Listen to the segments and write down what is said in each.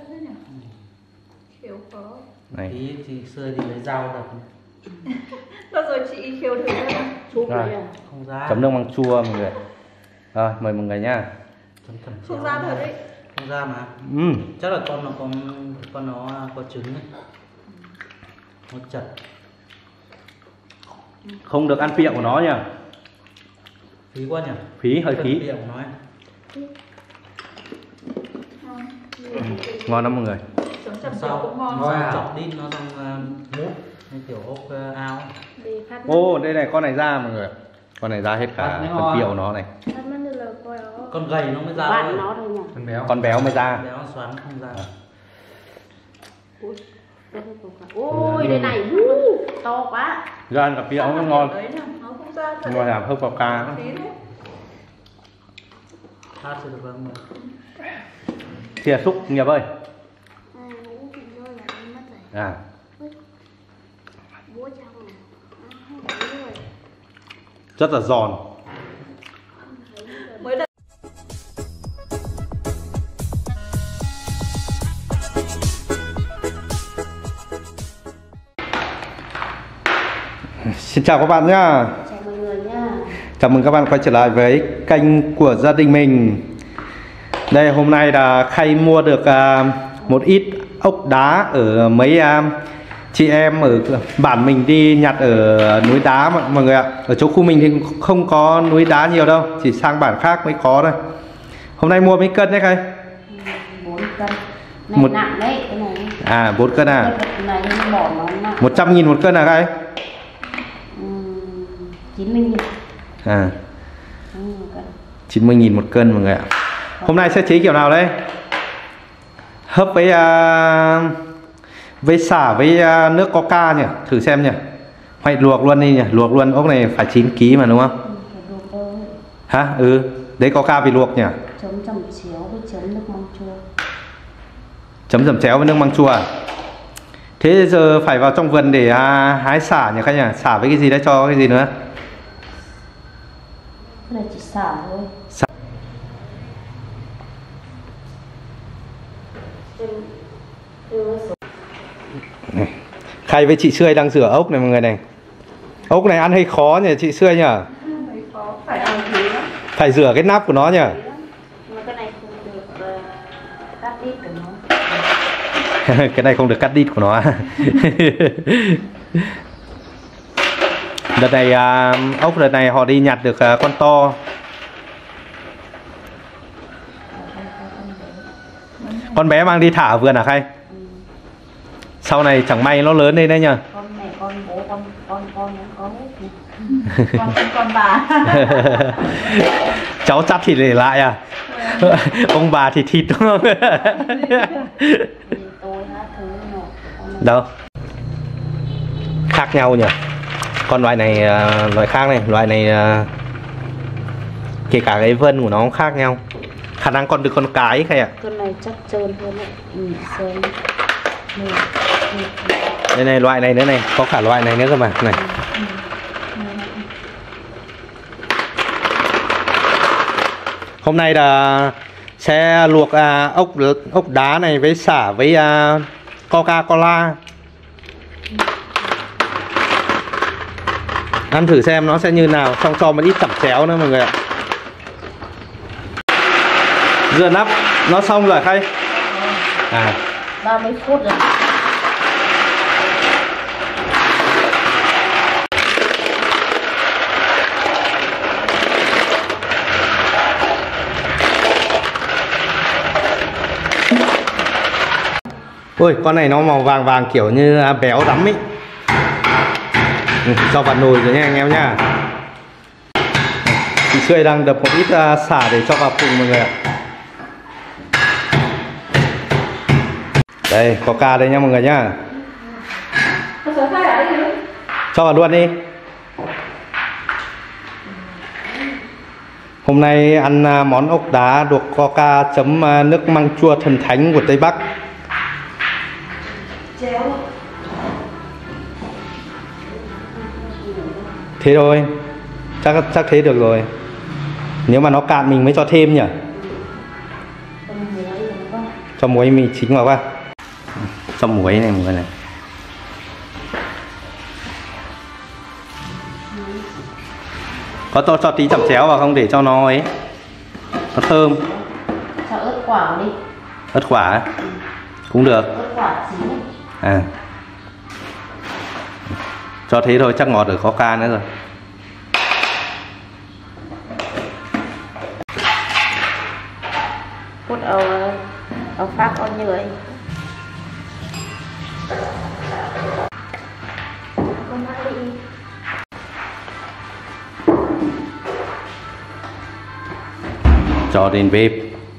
thế nhỉ? Khiêu khó. Này. Ý thì xưa thì lấy dao đập. Bao giờ chị khiêu thử ra Chụp Rồi. này à? Không ra. Chấm nước măng chua mọi người. Rồi mời mọi người nha. không ra thật đấy. Không ra mà. Chắc là con nó có trứng ấy. Nó chật. Không được ăn miệng của nó nha. Phí quá nhỉ? Phí hơi phí. Miệng của nó ấy. Ngon lắm mọi người. Chấm chấm Sau cũng ngon. nó chọc đít nó xong mút như kiểu ốc ao. Ô đây này con này ra mọi người. Con này ra hết cả phần piệu nó này. Con gầy nó mới ra. Bạn nó thôi nhỉ? Con béo mới ra. Béo xoắn không ra. Ôi đây này to quá. Ra ăn cả piệu nó ngon. Đấy nè, nó không ra thật. Ngon làm hấp vào ca. Phí đấy. Hát sẽ được vâng. Thìa xúc Nghiệp ơi. À. Rất là giòn. Mới đây. Xin chào các bạn nhá. Chào mọi người nha. Chào mừng các bạn quay trở lại với kênh của gia đình mình. Đây hôm nay là Khay mua được một ít ốc đá ở mấy chị em ở bản mình đi nhặt ở núi đá mọi người ạ. Ở chỗ khu mình thì không có núi đá nhiều đâu, chỉ sang bản khác mới có thôi. Hôm nay mua mấy cân đấy Khay? 4 cân. Này nặng đấy, cái này. À 4 cân à? Cái này nó bỏ nó nặng. 100.000 một cân à Khay? 90.000. À 90.000 một cân mọi người ạ. Hôm nay sẽ chế kiểu nào đây? Hấp với xả với nước coca nhỉ, thử xem nhỉ. Hay luộc luôn đi nhỉ, luộc luôn. Ốc này phải 9 kg mà đúng không? Hả? Ừ, đấy coca vì luộc nhỉ. Chấm chẩm chéo với chấm nước măng chua. Chấm dầm chéo với nước măng chua à? Thế giờ phải vào trong vườn để hái xả nhỉ các nhỉ? Xả với cái gì đấy, cho cái gì nữa? Cái này chỉ xả thôi. Khay với chị Sươi đang rửa ốc này mọi người này. Ốc này ăn hơi khó nhỉ chị Sươi nhỉ? Phải ăn gì đó. Phải rửa cái nắp của nó nhỉ? Mà cái này không được cắt đít của nó. Cái này không được cắt đít của nó. Đợt này ốc đợt này họ đi nhặt được con to. Con bé mang đi thả ở vườn à Khay? Sau này chẳng may nó lớn lên đấy nhờ. Con này con bố con nó có Con bà. Cháu chắt thì để lại à? Ông bà thì thịt đúng không? Đâu? Khác nhau nhỉ? Con loại này loại khác này, loại này kể cả cái vân của nó cũng khác nhau. Khả năng con được con cái Khay ạ. con này chắc trơn hơn đấy. Sơn. Đây này, loại này nữa này, có cả loại này nữa cơ mà này. Hôm nay là sẽ luộc ốc đá này với xả với Coca-Cola. Ăn thử xem nó sẽ như nào, xong cho một ít tẩm chéo nữa mọi người ạ. Rửa nắp nó xong rồi Khay? À 30 phút rồi. Ôi con này nó màu vàng vàng kiểu như béo lắm ấy. Cho vào nồi rồi nha anh em nhá. Chị Sươi đang đập một ít xả để cho vào cùng mọi người ạ. Đây coca đây nha mọi người nhá. Cho vào luôn đi. Hôm nay ăn món ốc đá luộc coca chấm nước măng chua thần thánh của Tây Bắc. Thế thôi, chắc thế được rồi. Nếu mà nó cạn mình mới cho thêm nhỉ. cho muối mì chính vào qua. Cho muối này mọi người này. Có cho tí chẩm chéo vào không để cho nó ấy, nó thơm. Cho ớt quả đi. Ớt quả cũng được. Ớt quả chín. À, cho thế thôi chắc ngọt ở khó ca nữa rồi. Cút ở phát ở dưới. Cho đến bếp.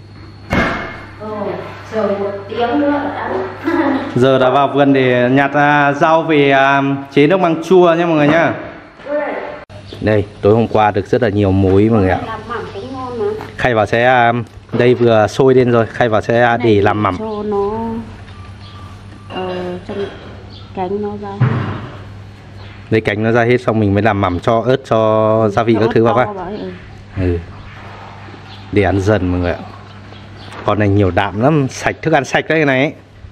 Rồi 1 tiếng nữa là ăn. Giờ đã vào vườn để nhặt rau về chế nước măng chua nhé mọi người nhá. Đây, tối hôm qua được rất là nhiều muối mọi người ạ. Làm mắm cũng ngon mà. Khay vào sẽ đây vừa sôi lên rồi, khay vào sẽ để làm mắm. Cho nó trong cánh nó ra. Lấy cánh nó ra hết xong mình mới làm mắm cho ớt, cho gia vị các thứ vào qua. Ừ. Để ăn dần mọi người ạ. Con này nhiều đạm lắm, sạch, thức ăn sạch đấy này.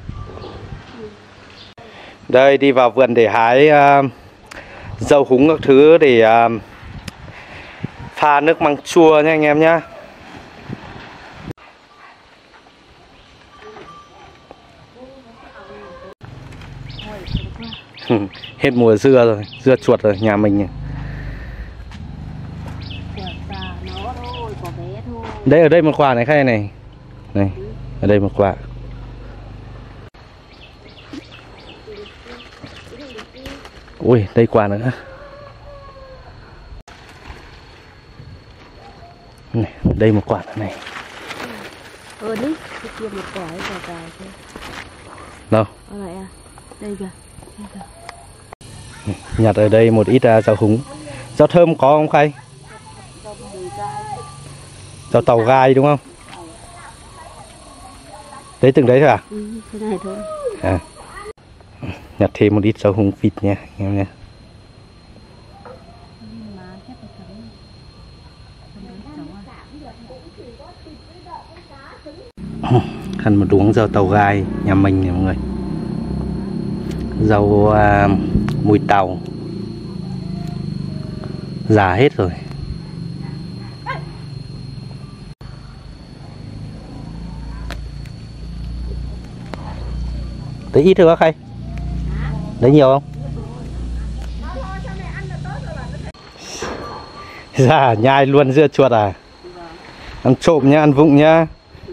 Đây, đi vào vườn để hái dầu húng các thứ để pha nước măng chua nha anh em nhá. Hết mùa dưa rồi, dưa chuột rồi nhà mình này. Đây, ở đây một quả này khay này. Này, ở đây một quả. Ui, đây quả nữa. Này, đây một quả nữa này. Đi, cái kia một quả ấy dài thôi. Đâu? Ở lại à? Đây kìa. Nhặt ở đây một ít rau húng. Rau thơm có không khay? Rau tàu gai đúng không? Đấy từng đấy thôi à? Ừ, cái này thôi. À. Nhặt thêm một ít rau húng vịt nha anh em nha. Ăn một đuống rau tàu gai nhà mình này mọi người. Rau mùi tàu già hết rồi. Đấy ít thôi bác Khay. Đấy nhiều không? Già nhai luôn dưa chuột à? Ăn trộm nhá, ăn vụng nhá.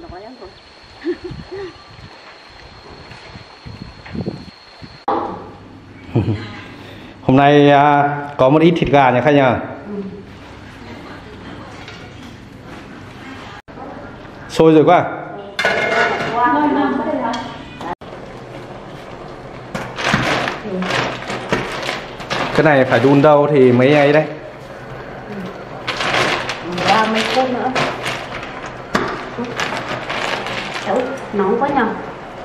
Hôm nay có một ít thịt gà nha Khay nhờ. Sôi rồi quá. Cái này phải đun đâu thì mấy ấy đấy. 30 phút nữa. Cháu nóng quá nhầm.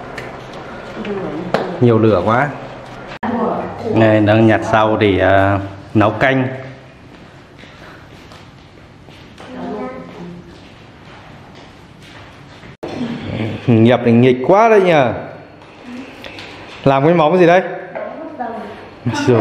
Nhiều lửa quá. Này đang nhặt rau để nấu canh. Nghiệp thì nghịch quá đấy nhờ. Làm cái món gì đây? Rồi.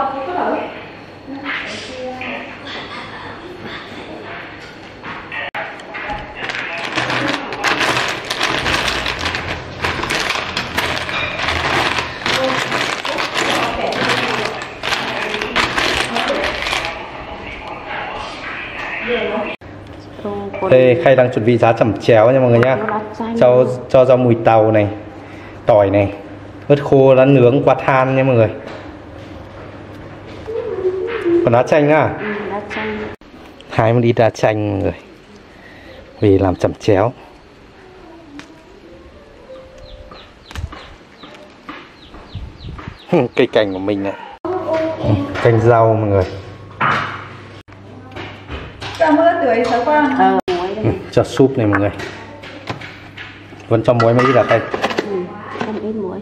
Đây Khay đang chuẩn bị giá chẩm chéo nha mọi người nhá. Cho rau mùi tàu này, tỏi này, ớt khô đã nướng qua than nha mọi người. Còn lá chanh á? Ừ, lá chanh. Hái một ít lá chanh mọi người. Về làm chẩm chéo. Cây cành của mình này. Canh rau mọi người. Cho mỡ tưới sao qua. Cho súp này mọi người. Vẫn cho muối mấy ít là Khay. Không ít muối.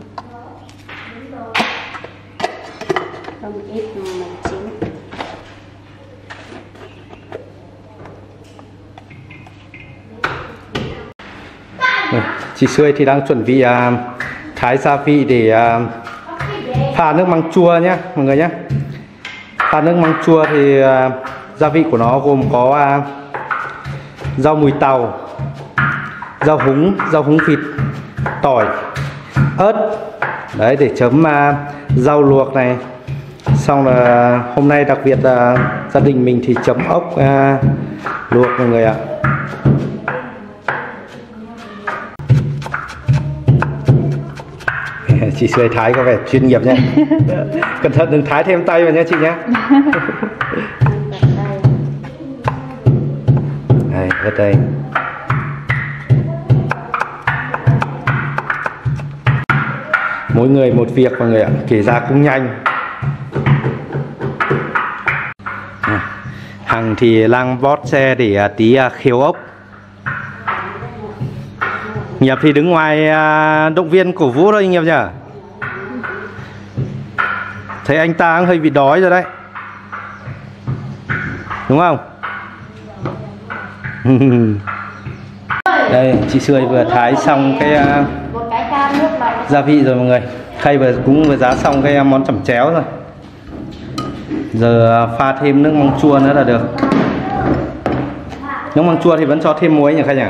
Không ít mình chín. Chị Xuôi thì đang chuẩn bị thái gia vị để pha nước măng chua nhé mọi người nhé. Pha nước măng chua thì gia vị của nó gồm có rau mùi tàu, rau húng vịt, tỏi, ớt. Đấy, để chấm rau luộc này. Xong là hôm nay đặc biệt là gia đình mình thì chấm ốc luộc mọi người ạ. Chị Xuôi thái có vẻ chuyên nghiệp nhé. Cẩn thận đừng thái thêm tay vào nhé chị nhé. Đây, ở đây. Mỗi người một việc mọi người ạ, kể ra cũng nhanh. Hằng thì đang bót xe để tí khêu ốc. Nghiệp thì đứng ngoài động viên cổ vũ thôi Nghiệp nhỉ. Thấy anh ta cũng hơi bị đói rồi đấy, đúng không? Đây, chị Xuôi vừa thái xong cái gia vị rồi mọi người. Khay cũng vừa giá xong cái món chẩm chéo rồi. Giờ pha thêm nước măng chua nữa là được. Nước măng chua thì vẫn cho thêm muối nhỉ Khay nhỉ?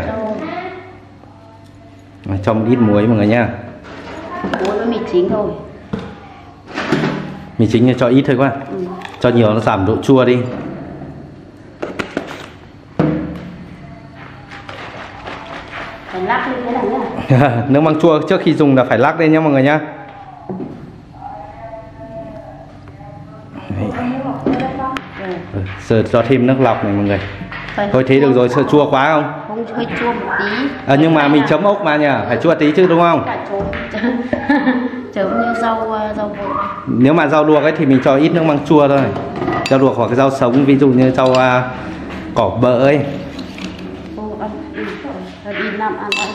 Cho một ít muối mọi người nha. Muối với mì chính thôi. Mì chính thì cho ít thôi quá. Cho nhiều nó giảm độ chua đi. Phải lắc như thế này nhá. Nước măng chua trước khi dùng là phải lắc lên nhá mọi người nhá. Giờ cho thêm nước lọc này mọi người. Thôi thế được rồi, sợ chua quá không? Không, hơi chua một tí. Nhưng mà mình chấm ốc mà nhỉ, phải chua tí chứ đúng không? Chấm như rau luộc. Nếu mà rau luộc ấy thì mình cho ít nước măng chua thôi. Rau luộc hoặc rau sống, ví dụ như rau cỏ bợ ấy. Đi năm ăn ăn.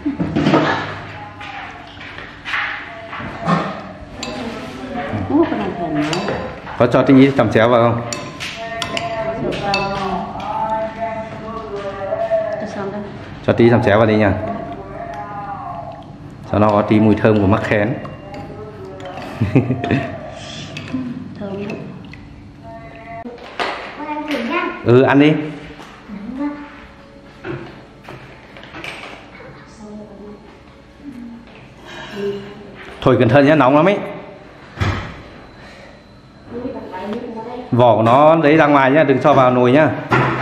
Có cho tí chẩm chéo vào không? Cho tí chẩm chéo vào đi nha. Cho nó có tí mùi thơm của mắc khén. Ừ, ăn đi. Thôi cẩn thận nhé, nóng lắm ấy. Vỏ của nó lấy ra ngoài nhá, đừng cho vào nồi nhá.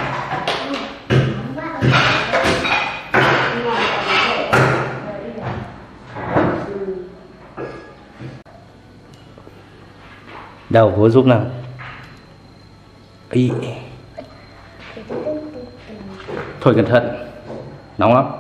Đâu, bố giúp nào. Ý. Thôi cẩn thận, nóng lắm.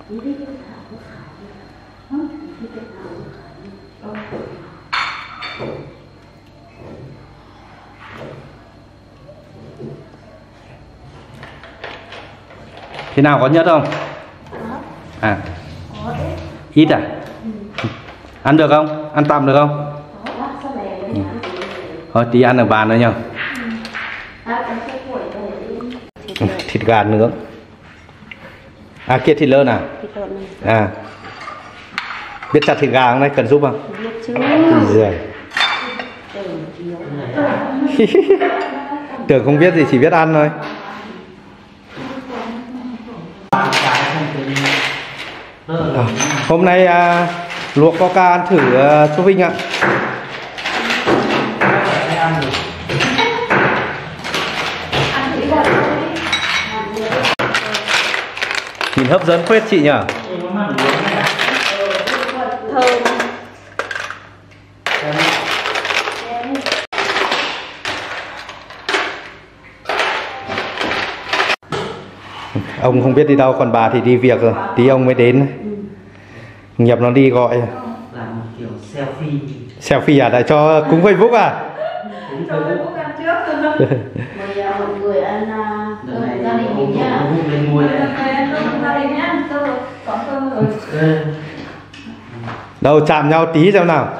Thế nào, có nhất không? À, ít à? Ăn được không? Ăn tạm được không? Thôi tí ăn ở bàn nữa nhá. Thịt gà nướng. À kia thịt lợn à? À, biết chặt thịt gà không này, cần giúp không? Biết chứ. Tưởng không biết gì, chỉ biết ăn thôi. Hôm nay luộc coca ăn thử chú Vinh ạ. Nhìn hấp dẫn phết chị nhỉ. Ông không biết đi đâu, còn bà thì đi việc rồi, tí ông mới đến. Nghiệp nó đi gọi. Làm một kiểu selfie. Selfie à? Để cho cúng Facebook à? Cúng Facebook ăn trước. Mời mọi người ăn gia đình mình nhá. Gia đình nhá. Có cơm rồi. Đâu chạm nhau tí xem nào.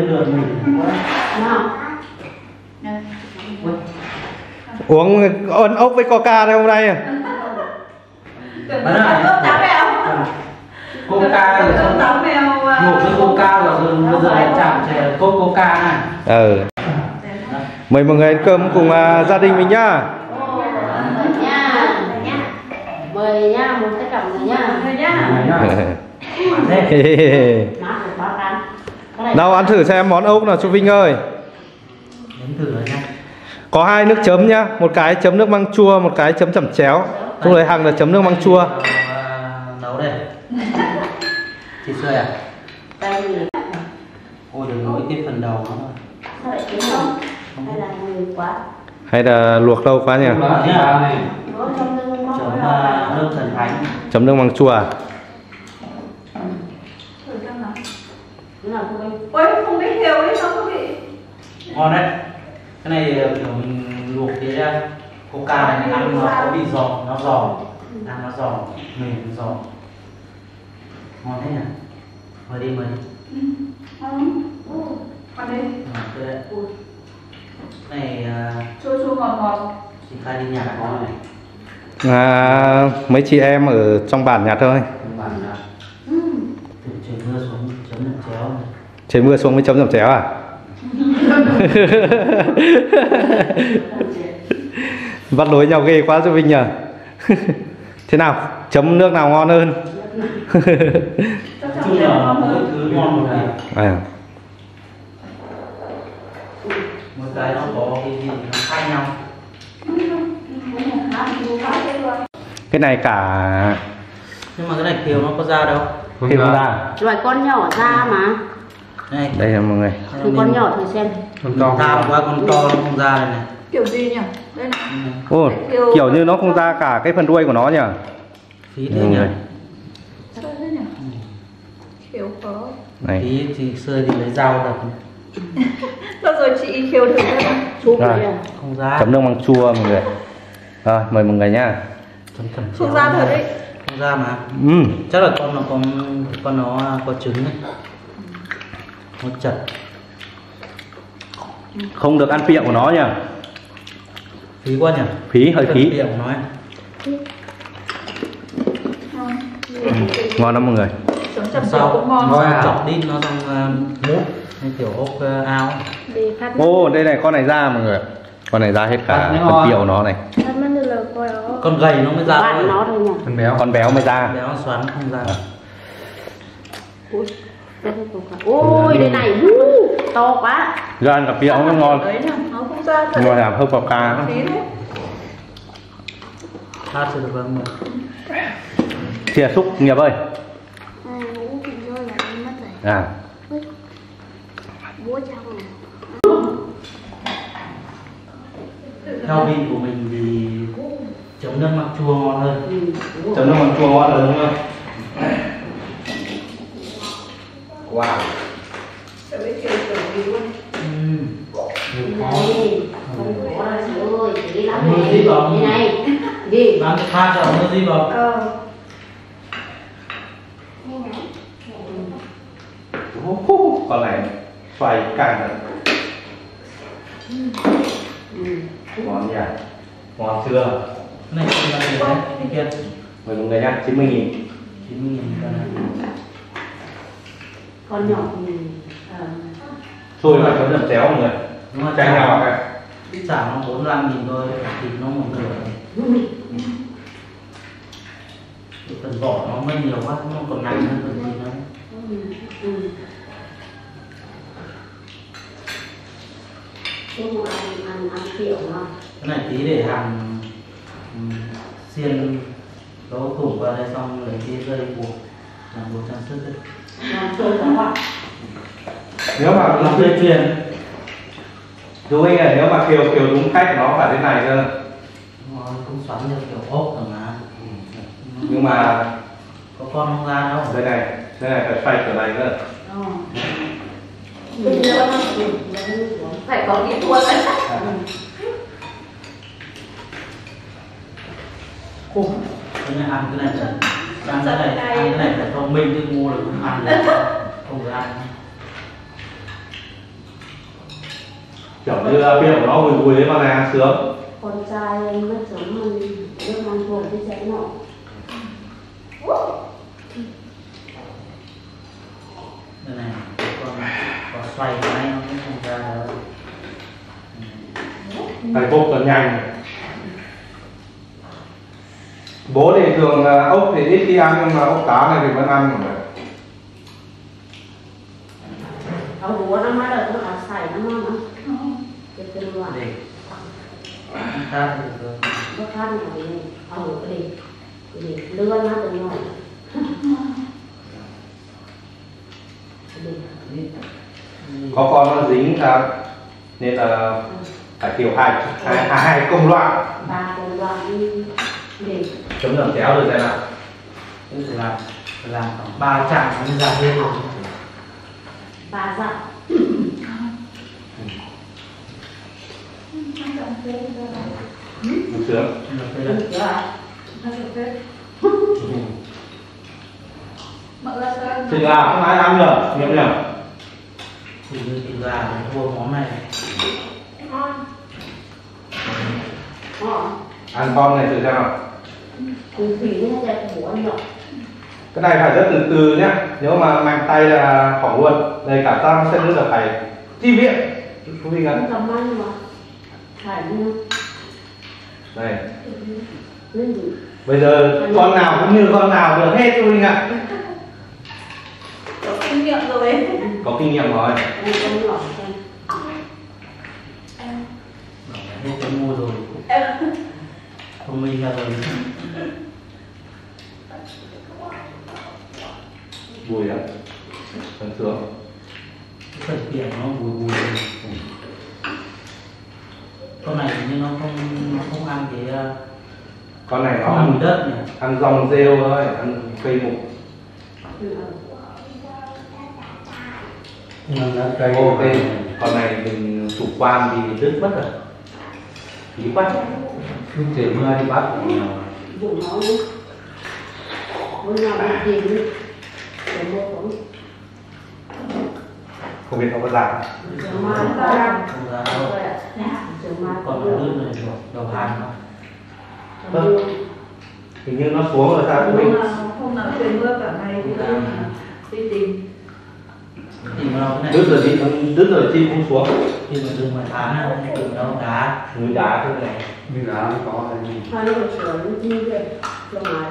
Uống ớn ốc với coca đây hôm nay à? Coca rồi Cơm tấm mèo ngủ với Coca rồi bây giờ lại chạm chè Coca này. Mời mọi người ăn cơm cùng gia đình mình nhá. Mời nha, một cái cặp này nha. Rồi nhá. Nào ăn thử xem món ốc nào cho Vinh ơi. Đến thử rồi nha. Có 2 nước chấm nhá, một cái chấm nước măng chua, một cái chấm chẩm chéo. Lúc đấy Hằng là chấm nước măng chua. Nấu đây. Chị Xuôi à? Đây gì? Ôi đừng nói tiếp phần đầu nữa. Sao lại chín không? Hay là nhiều quá? Hay là luộc lâu quá nhỉ? Chấm nước thần thánh. Chấm nước măng chua à? Ôi không biết hiểu ấy sao có bị. Ngon đấy. Cái này kiểu mình luộc thế ra. Coca này ăn nó có bị giòn, nó giòn. Ăn nó giòn, mềm giòn. Ngon thế nhỉ? Mời đi. Còn đây. Cái này Chua chua ngọt ngọt. chị khai đi nhà có này. Mấy chị em ở trong bản nhặt thôi. Bạn là từ trời mưa xuống chấm nước chéo này. Trời mưa xuống mới chấm chẩm chéo à? Bắt lối nhau ghê quá cho Vinh nhỉ. Thế nào? Chấm nước nào ngon hơn? Chung là mỗi thứ ngon một này. Một cái nó có cái gì nó khác nhau. Cái này cả Nhưng mà cái này kiều nó có ra đâu. khi không ra. Loài con nhỏ ra mà. Này. Đây là mọi người. Thì con nhỏ thử xem. Con to quá, con to nó không ra này này. Kiểu gì nhỉ? Đây này. Ô, kiểu như nó không ra cả cái phần đuôi của nó nhỉ? Phí thế nhỉ? Sao thế nhỉ? Kiểu khó. Này. Phí thì xưa thì lấy dao đập. Sao rồi chị khiêu thử xem. Chụp Rồi. đây à? Không ra. Chấm nước măng chua mọi người. Rồi, mời mọi người nhá. Chấm cẩm Không ra thật đấy. Không ra mà. Ừ. Chắc là con nó có trứng đấy. Nó chật. Không được ăn miệng của nó nhỉ? Phí quá nhỉ? Phí, hơi phí. Miệng của nó ấy. Ngon lắm mọi người. Chấm chẩm chéo cũng ngon. Nó chọc đi nó xong mút như kiểu ốc ao. Đi phát. Ô, đây này, con này ra mọi người. Con này ra hết cả Bắt phần ngon. piệu nó này. Phát mất được lời coi đó. Con gầy nó mới ra Bạn thôi. nó thôi nhỉ? Con béo mới ra. Béo nó xoắn không ra. Ui, đây là cục cả. Ôi, đây này, to quá. Giờ ăn cả piệu nó ngon. Đấy nhỉ, nó không ra thật. Ngon làm hớp vào ca. Phí đấy. Hát chưa được vâng mà. Chia xúc nghiệp ơi. Ngủ thì rơi là đi mất rồi. À. Bố chồng này. Theo vị của mình thì chấm nước mắm chua ngon hơn. Chấm nước mắm chua ngon hơn đúng không? Wow. Sẽ biết kiểu kiểu gì luôn. Nhiều khó. Đây, con bố là chị ơi, chị đi lắm Mua này. gì bóng? Đây này, gì? Bán tha cho mua gì bọc. Con này xoay càng rồi. Ngon nhỉ? Ngon chưa? Cái này không là gì đấy, cái kia. Mời mọi người nhá, 90.000. 90.000 con này. Con nhỏ thì Xôi và chấm chẩm chéo mọi người. Đúng là Chanh nào cả. chả nó 45.000 thôi, thịt nó một nửa. Cái phần vỏ nó mới nhiều quá, nó còn nặng hơn phần thịt nữa. Chung ăn kiểu mà. Cái này tí để hàng xiên đấu thủng vào đây xong lấy cái dây buộc làm buộc trang sức đấy. Làm chơi đó ạ. Nếu mà Làm dây chuyền. chú anh là nếu mà kiều đúng cách nó phải thế này cơ. Nó cũng xoắn như kiểu ốc rồi mà. Nhưng mà Có con không ra đâu. đây này phải xoay kiểu này cơ. Phải có kỹ thuật đấy. Cái này ăn cái này phải ăn cái này phải thông minh chứ mua là cũng ăn được. Không được ăn. Kiểu như piệu của nó vùi đấy mà này ăn sướng. Con trai em mất sớm hơn, đứa mang thuộc cái chén nọ. xoay cái này nó cũng không ra đâu. Phải vô cần nhanh. Bố thì thường ốc thì ít khi ăn nhưng mà ốc cá này thì vẫn ăn rồi. Ông bố nó mới được nó xài nó ngon lắm. Cái tên loại. Để ta thì được. Nó khăn rồi đi. Đi lươn nó từ nhỏ. Có con nó dính ra nên là phải kiểu hai công đoạn. 3 công đoạn đi. Để Chấm nhầm chéo được đây nào. Cứ phải làm khoảng 3 chặng mới ra hết rồi. 3 dặm. Được chưa? Được chưa ạ? Thịt gà không ai ăn được, nhiều nhỉ? Thì như thịt gà mình thua món này. Ngon. Ngon. Ăn con này thử xem nào. Thủy nó đẹp bố ăn nhậu. Cái này phải rất từ từ nhá. Nếu mà mạnh tay là khỏi luôn. Đây cả ta sẽ rất là phải chi viện. Không đi ngắn. Cầm ăn mà. Phải nha. Đây. Lên gì? Bây giờ con nào cũng như con nào được hết luôn ạ. Có kinh nghiệm rồi. Có kinh nghiệm rồi. Đây con nhỏ xem. Hết cái mua rồi. Thông minh ra rồi. Bùi lắm. Sướng sướng. Cái phần tiền nó bùi bùi. Con này nhưng nó không ăn cái Con này nó không ăn mùi đất nhỉ. ăn rong rêu thôi, ăn cây mục. Ok, con này mình chủ quan thì đứt mất rồi. Phí quá. Không thể mưa đi bắt. Dùng nó đi. Bữa nào đi tìm đi. Để mua cũng. Không biết nó có làm. Giờ mai nó ra. Không ra đâu. Giờ mai Còn có nó được. đứt rồi đầu hàng nó. Hình như nó xuống rồi sao không biết. Hôm nào trời mưa cả ngày thì đi tìm. Tìm vào cái này. Đứt rồi chim không xuống. Khi mà dùng mà tháng nào không tìm đâu đá. Núi đá thế này. Như đá nó có hay gì. Hai nó sửa nó chi về. Cho mai.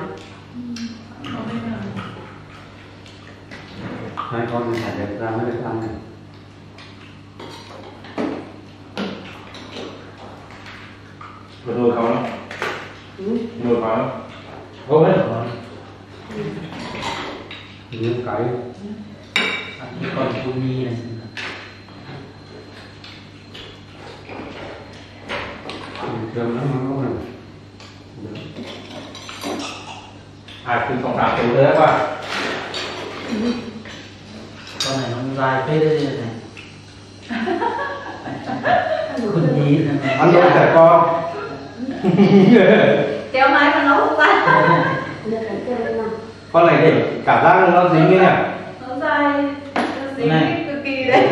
Hai con phải đẹp ra mới được ăn này. Có nuôi không đó? Nuôi không? Vô hết rồi. Như cái Cái con cu nhi này. thường lắm nó có này. Cứ không tạo tối thế quá. Con này nó dài phết đấy này. Con nhi này. Ăn nuôi trẻ con. Kéo máy mà nấu không ra. Được cái kia lên nào. Con này thì cảm giác nó dính như nhỉ? Nó dai, nó dính Này. cực kỳ đấy.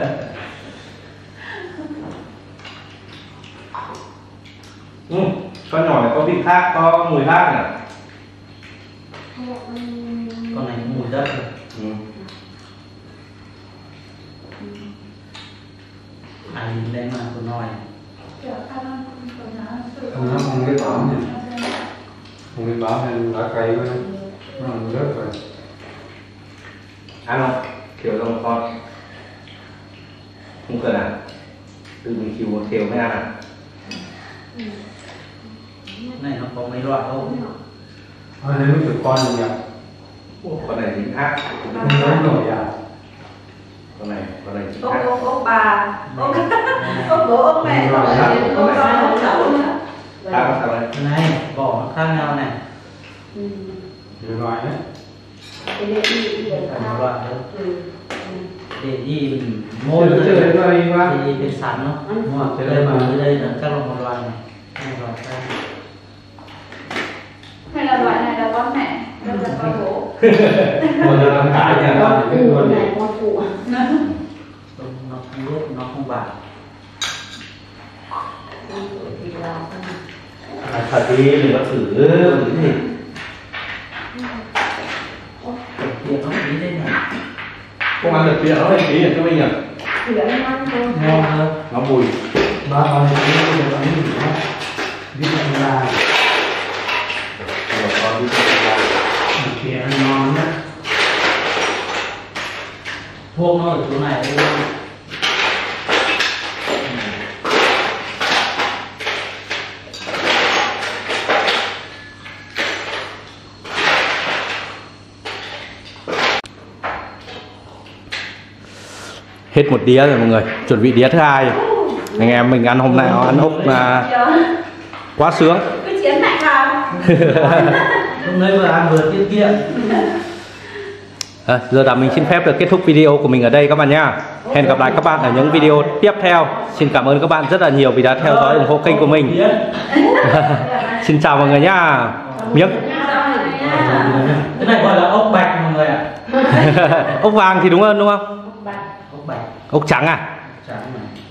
Con nhỏ này có vị khác, có mùi khác nhỉ? Con này có mùi đất rồi. Anh lên mà con nói. Nó không biết báo nhỉ. Không biết báo hay lá cây với nó rất rồi. Ăn không? Kiểu cho một con. Không cần à? Tự mình chịu một kiểu mới ăn à? Này nó có mấy loại không? Thôi nếu được con thì nhập. Con này dính khác. Không lớn nổi à. Con này dính Ốc khác. ốc bà, ốc bố ốc mẹ, ốc con ốc cháu nữa. Khác không sao đây? Cái này vỏ nó khác nhau này. Nhiều loại đấy. Cái này đi để Cả ra. một loại đâu. Ừ. Để đi mình môi Chưa rồi đến đây quá. thì cái sẵn nó. Đúng rồi, thế Đây đây mà mà. dưới đây là các loại một loại này. Hai loại khác. Hay là loại này là con mẹ, đây là con bố. Một là con cái nhỉ? Con Ừ, luôn con đi. này con phụ. Nó không biết, nó không bạc. Thì là Thật đi, đừng có thử cái gì. Kia nó ý đây này. Không ăn được chuyện nó lại phí cho mình nhỉ? thì anh ăn thôi. ngon hơn. Nó bùi. Ba con này cũng được ăn gì đó. Biết là Rồi con đi ra. kia ăn ngon đó. Thuốc nó ở chỗ này. Hết một đĩa rồi mọi người, chuẩn bị đĩa thứ hai. Anh em mình ăn hôm nay ăn ốc mà quá sướng. Cái chiến này vào. Lúc nãy vừa ăn vừa tiết kiệm. Giờ là mình xin phép được kết thúc video của mình ở đây các bạn nhá. Hẹn gặp lại các bạn ở những video tiếp theo. Xin cảm ơn các bạn rất là nhiều vì đã theo dõi ủng hộ kênh của mình. Xin chào mọi người nhá. Miếng. Cái này gọi là ốc bạch mọi người ạ. Ốc vàng thì đúng hơn đúng không? Ốc bạch. Ốc trắng à? Trắng này.